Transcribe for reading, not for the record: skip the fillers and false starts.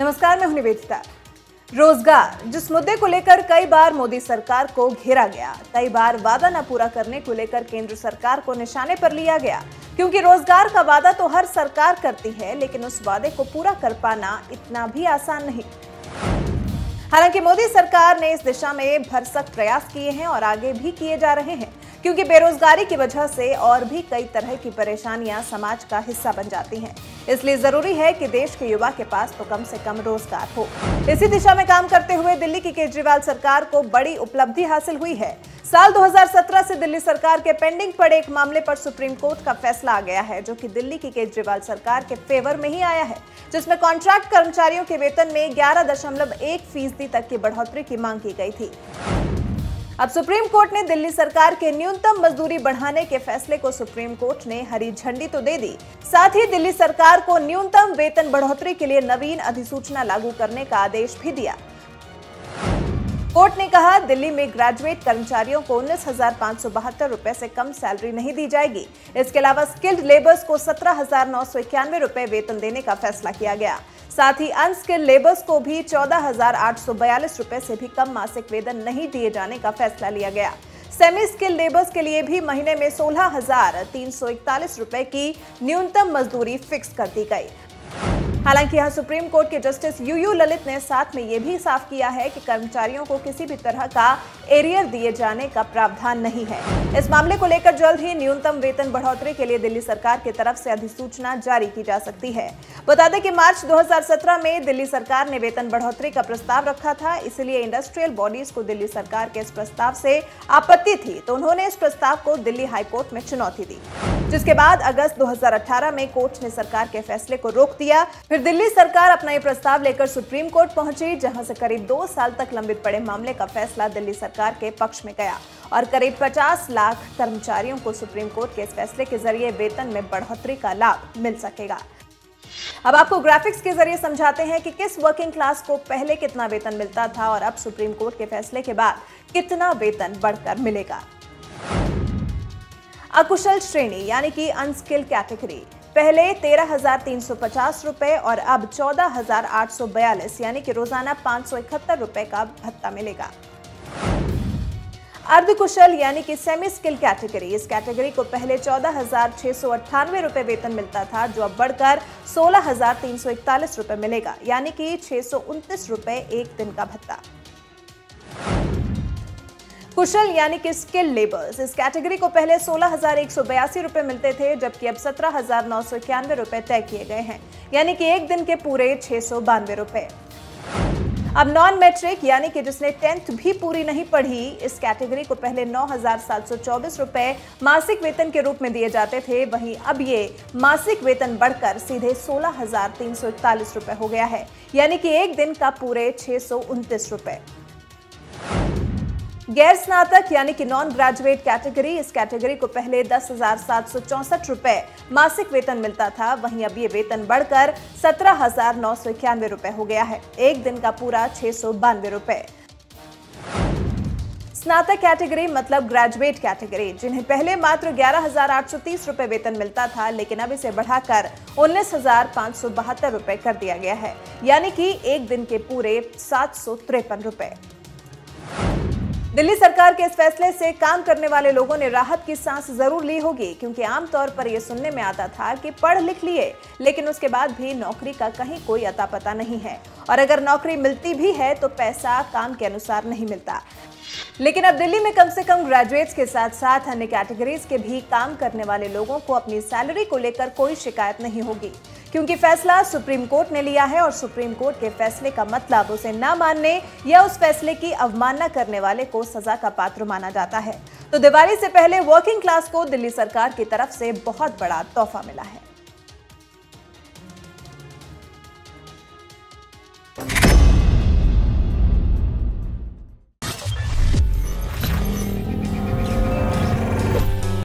नमस्कार, मैं हूं निवेदिता। रोजगार, जिस मुद्दे को लेकर कई बार मोदी सरकार को घेरा गया, कई बार वादा न पूरा करने को लेकर केंद्र सरकार को निशाने पर लिया गया, क्योंकि रोजगार का वादा तो हर सरकार करती है, लेकिन उस वादे को पूरा कर पाना इतना भी आसान नहीं। हालांकि मोदी सरकार ने इस दिशा में भरसक प्रयास किए हैं और आगे भी किए जा रहे हैं, क्योंकि बेरोजगारी की वजह से और भी कई तरह की परेशानियां समाज का हिस्सा बन जाती हैं। इसलिए जरूरी है कि देश के युवा के पास तो कम से कम रोजगार हो। इसी दिशा में काम करते हुए दिल्ली की केजरीवाल सरकार को बड़ी उपलब्धि हासिल हुई है। साल 2017 से दिल्ली सरकार के पेंडिंग पड़े एक मामले पर सुप्रीम कोर्ट का फैसला आ गया है, जो कि दिल्ली की केजरीवाल सरकार के फेवर में ही आया है, जिसमें कॉन्ट्रैक्ट कर्मचारियों के वेतन में 11.1% तक की बढ़ोतरी की मांग की गई थी। अब सुप्रीम कोर्ट ने दिल्ली सरकार के न्यूनतम मजदूरी बढ़ाने के फैसले को सुप्रीम कोर्ट ने हरी झंडी तो दे दी, साथ ही दिल्ली सरकार को न्यूनतम वेतन बढ़ोतरी के लिए नवीन अधिसूचना लागू करने का आदेश भी दिया। कोर्ट ने कहा, दिल्ली में ग्रेजुएट कर्मचारियों को 19,572 रुपए से कम सैलरी नहीं दी जाएगी। इसके अलावा स्किल्ड लेबर्स को 17,991 रुपए वेतन देने का फैसला किया गया। साथ ही अनस्किल्ड लेबर्स को भी 14,842 रुपए से भी कम मासिक वेतन नहीं दिए जाने का फैसला लिया गया। सेमी स्किल्ड लेबर्स के लिए भी महीने में 16,341 रुपए की न्यूनतम मजदूरी फिक्स कर दी गई। हालांकि यहां सुप्रीम कोर्ट के जस्टिस यूयू ललित ने साथ में यह भी साफ किया है कि कर्मचारियों को किसी भी तरह का एरियर दिए जाने का प्रावधान नहीं है। इस मामले को लेकर जल्द ही न्यूनतम वेतन बढ़ोतरी के लिए दिल्ली सरकार की तरफ से अधिसूचना जारी की जा सकती है। बता दें कि मार्च 2017 में दिल्ली सरकार ने वेतन बढ़ोतरी का प्रस्ताव रखा था, इसलिए इंडस्ट्रियल बॉडीज को दिल्ली सरकार के इस प्रस्ताव से आपत्ति थी, तो उन्होंने इस प्रस्ताव को दिल्ली हाईकोर्ट में चुनौती दी, जिसके बाद अगस्त 2018 में कोर्ट ने सरकार के फैसले को रोक दिया। फिर दिल्ली सरकार अपना ये प्रस्ताव लेकर सुप्रीम कोर्ट पहुंची, जहां से करीब 2 साल तक लंबित पड़े मामले का फैसला दिल्ली सरकार के पक्ष में गया और करीब 50 लाख कर्मचारियों को सुप्रीम कोर्ट के इस फैसले के जरिए वेतन में बढ़ोतरी का लाभ मिल सकेगा। अब आपको ग्राफिक्स के जरिए समझाते हैं कि किस वर्किंग क्लास को पहले कितना वेतन मिलता था और अब सुप्रीम कोर्ट के फैसले के बाद कितना वेतन बढ़कर मिलेगा। अकुशल श्रेणी यानी कि अनस्किल्ड कैटेगरी पहले 13,350 रुपए और अब 14,842 यानी कि रोजाना 571 रुपए का भत्ता मिलेगा। अर्धकुशल यानी कि सेमी स्किल कैटेगरी, इस कैटेगरी को पहले 14,698 रुपए वेतन मिलता था, जो अब बढ़कर 16,341 रुपए मिलेगा, यानी कि 629 रुपए एक दिन का भत्ता। कुशल यानी कि स्किल लेबर्स, इस कैटेगरी को पहले 16,182 रुपए मिलते थे, जबकि अब 17,991 रुपए तय किए गए हैं, यानी कि एक दिन के पूरे 692 रुपए। अब नॉन मैट्रिक यानी कि जिसने 10th भी पूरी नहीं पढ़ी, इस कैटेगरी को पहले 9,724 रुपए मासिक वेतन के रूप में दिए जाते थे, वहीं अब ये मासिक वेतन बढ़कर सीधे 16,341 रुपए हो गया है, यानी कि एक दिन का पूरे 629 रुपए। गैर स्नातक यानी कि नॉन ग्रेजुएट कैटेगरी, इस कैटेगरी को पहले 10,764 रुपए मासिक वेतन मिलता था, वहीं अब ये वेतन बढ़कर 17,991 रुपए हो गया है, एक दिन का पूरा 692 रुपए। स्नातक कैटेगरी मतलब ग्रेजुएट कैटेगरी, जिन्हें पहले मात्र 11,830 रुपए वेतन मिलता था, लेकिन अब इसे बढ़ाकर 19,572 रुपए कर दिया गया है, यानी कि एक दिन के पूरे 753 रुपए। दिल्ली सरकार के इस फैसले से काम करने वाले लोगों ने राहत की सांस जरूर ली होगी, क्योंकि आमतौर पर यह सुनने में आता था कि पढ़ लिख लिए, लेकिन उसके बाद भी नौकरी का कहीं कोई अता पता नहीं है, और अगर नौकरी मिलती भी है तो पैसा काम के अनुसार नहीं मिलता। लेकिन अब दिल्ली में कम से कम ग्रेजुएट्स के साथ साथ अन्य कैटेगरीज के भी काम करने वाले लोगों को अपनी सैलरी को लेकर कोई शिकायत नहीं होगी, क्योंकि फैसला सुप्रीम कोर्ट ने लिया है और सुप्रीम कोर्ट के फैसले का मतलब उसे न मानने या उस फैसले की अवमानना करने वाले को सजा का पात्र माना जाता है। तो दिवाली से पहले वर्किंग क्लास को दिल्ली सरकार की तरफ से बहुत बड़ा तोहफा मिला है।